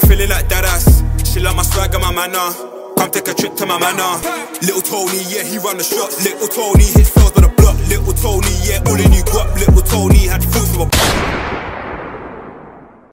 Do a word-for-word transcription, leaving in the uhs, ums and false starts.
feeling like that ass. She like my swag and my manner. Come take a trip to my manor. Little Tony, yeah, he run the shop. Little Tony hits sales by the block. Little Tony, yeah, all in you got. Little Tony